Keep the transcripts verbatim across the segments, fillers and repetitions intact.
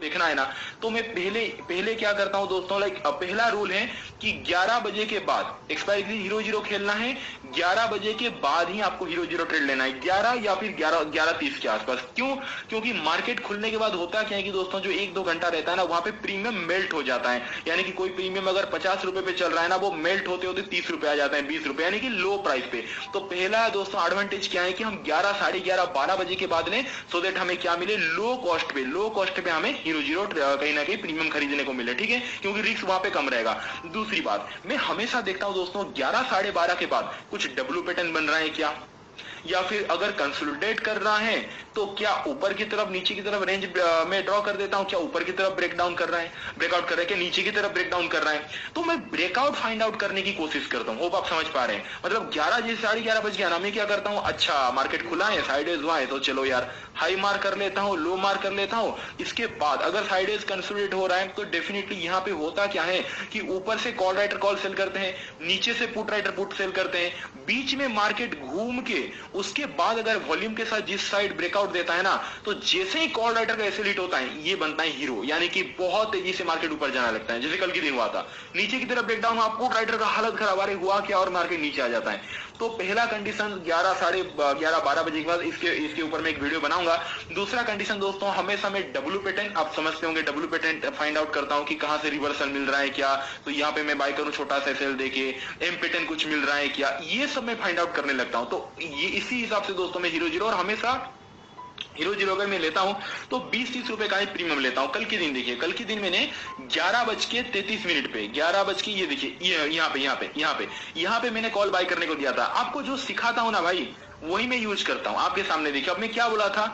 देखना है ना, तो मैं पहले पहले क्या करता हूं दोस्तों, लाइक पहला रूल है कि ग्यारह बजे के बाद एक्सपायरी हीरो जीरो खेलना है, ग्यारह बजे के बाद ही आपको हीरो जीरो ट्रेड लेना है, ग्यारह या फिर ग्यारह ग्यारह तीस के आसपास। क्यों? क्योंकि मार्केट खुलने के बाद होता क्या है कि दोस्तों जो एक दो घंटा रहता है ना, वहां पे प्रीमियम मेल्ट हो जाता है, यानी कि कोई प्रीमियम अगर पचास रुपए पे चल रहा है ना, वो मेल्ट होते होते तीस रुपए आ जाता है, बीस रुपए, यानी कि लो प्राइस पे। तो पहला दोस्तों एडवांटेज क्या है कि हम ग्यारह साढ़े ग्यारह बारह बजे के बाद लें, सो देट हमें क्या मिले, लो कॉस्ट पे, लो कॉस्ट पे हमें हीरो जीरो कहीं ना कहीं प्रीमियम खरीदने को मिले, ठीक है, क्योंकि रिस्क वहां पे कम रहेगा। दूसरी बात, मैं हमेशा देखता हूं दोस्तों ग्यारह साढ़े बारह के बाद कुछ डब्ल्यू पैटर्न बन रहा है क्या, या फिर अगर कंसोलिडेट कर रहा है तो क्या ऊपर की तरफ नीचे की तरफ रेंज में ड्रॉ कर देता हूं, क्या ऊपर की तरफ ब्रेक डाउन कर रहा है, ब्रेकआउट कर रहा है, क्या नीचे की तरफ ब्रेक डाउन कर रहा है, तो मैं ब्रेकआउट फाइंड आउट करने की कोशिश करता हूं। होप आप समझ पा रहे हैं, मतलब ग्यारह जैसे साढ़े ग्यारह बज गया ना, मैं क्या करता हूं, अच्छा मार्केट खुला है, साइडवेज हुआ है, तो चलो यार हाई मार कर लेता हूं, लो मार कर लेता हूं। इसके बाद अगर साइडवेज कंसोलिडेट हो रहा है तो डेफिनेटली यहां पे होता क्या है कि ऊपर से कॉल राइटर कॉल सेल करते हैं, नीचे से पुट राइटर पुट सेल करते हैं, बीच में मार्केट घूम के उसके बाद अगर वॉल्यूम के साथ जिस साइड ब्रेकआउट देता है ना, तो जैसे ही कॉल राइटर का एसएल हिट होता है, ये बनता है हीरो, यानी कि बहुत तेजी से मार्केट ऊपर जाने लगता है, जैसे कल के दिन हुआ था। नीचे की तरफ ब्रेकडाउन हुआ, पुट राइटर का हालत खराब, अरे हुआ क्या, और मार्केट नीचे आ जाता है। तो पहला कंडीशन ग्यारह साढ़े ग्यारह बारह बजे के बाद, इसके इसके ऊपर मैं एक वीडियो बनाऊंगा। दूसरा कंडीशन दोस्तों, हमेशा मैं डब्ल्यू पैटर्न, आप समझते होंगे, डब्ल्यू पैटर्न फाइंड आउट करता हूं कि कहां से रिवर्सल मिल रहा है क्या, तो यहाँ पे मैं बाय करूं छोटा सा एसएल देके, एम पैटर्न कुछ मिल रहा है क्या, ये सब मैं फाइंड आउट करने लगता हूं। तो ये इसी हिसाब से दोस्तों मैं हीरो जीरो, और हमेशा हीरो जीरो अगर मैं लेता हूं तो बीस तीस रुपए का ही प्रीमियम लेता हूं। कल के दिन देखिए, कल के दिन मैंने ग्यारह बज के तैतीस मिनट पे, ग्यारह बज के, ये देखिए, ये यहाँ पे यहाँ पे यहाँ पे यहाँ पे मैंने कॉल बाय करने को दिया था। आपको जो सिखाता हूं ना भाई, वही मैं यूज करता हूं। आपके सामने देखिए, अब मैं क्या बोला था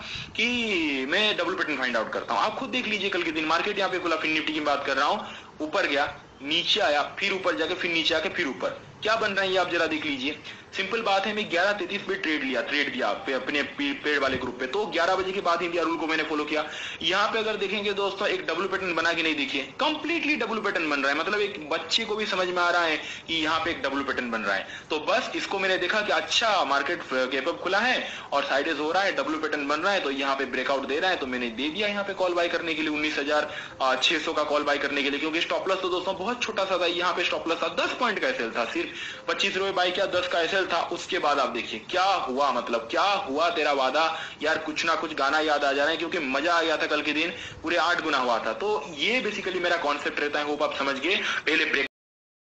कि मैं डबल पैटर्न फाइंड आउट करता हूं। आप खुद देख लीजिए, कल के दिन मार्केट यहाँ पे खुला, फिर निफ्टी की बात कर रहा हूं, ऊपर गया, नीचे आया, फिर ऊपर जाके, फिर नीचे आके, फिर ऊपर, क्या बन रहा है ये आप जरा देख लीजिए। सिंपल बात है, मैं ग्यारह तैतीस पे ट्रेड लिया, ट्रेड दिया अपने पेड वाले ग्रुप पे, तो ग्यारह बजे के बाद इंडिया रूल को मैंने फॉलो किया। यहाँ पे अगर देखेंगे दोस्तों, एक डब्ल्यू पैटर्न बना के नहीं, देखिए कंप्लीटली डब्ल्यू पैटर्न बन रहा है, मतलब एक बच्चे को भी समझ में आ रहा है कि यहाँ पे एक डब्ल्यू पैटर्न बन रहा है। तो बस इसको मैंने देखा कि अच्छा मार्केट गैप अप खुला है और साइडेज हो रहा है, डब्ल्यू पैटर्न बन रहा है, तो यहाँ पे ब्रेकआउट दे रहा है, तो मैंने दे दिया यहाँ पे कॉल बाय करने के लिए उन्नीस हजार छह सौ का कॉल बाय करने के लिए, क्योंकि स्टॉप लॉस तो दोस्तों बहुत छोटा सा था, यहाँ पे स्टॉप लॉस था दस पॉइंट का एसएल था, सिर्फ पच्चीस रुपए बाय किया, दस का एसएल था। उसके बाद आप देखिए क्या हुआ, मतलब क्या हुआ तेरा वादा, यार कुछ ना कुछ गाना याद आ जा रहा है, क्योंकि मजा आ गया था कल के दिन, पूरे आठ गुना हुआ था। तो ये बेसिकली मेरा कॉन्सेप्ट रहता है, होप आप समझ गए। पहले ब्रेक